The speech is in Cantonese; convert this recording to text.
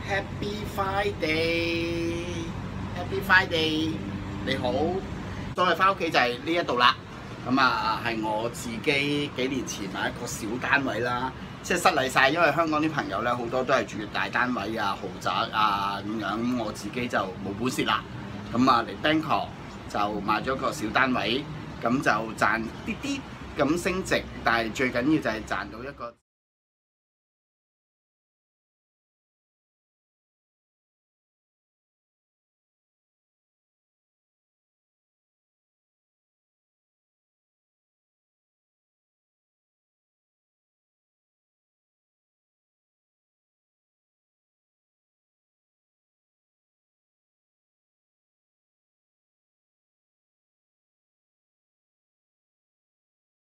Happy Friday，Happy Friday， 你好，當日翻屋企就係呢一度啦。咁啊，係我自己幾年前買一個小單位啦，即係失禮晒，因為香港啲朋友咧好多都係住大單位啊、豪宅啊咁樣，咁我自己就冇本事啦。咁啊嚟 Bangkok 就買咗個小單位，咁就賺啲啲咁升值，但係最緊要就係賺到一個。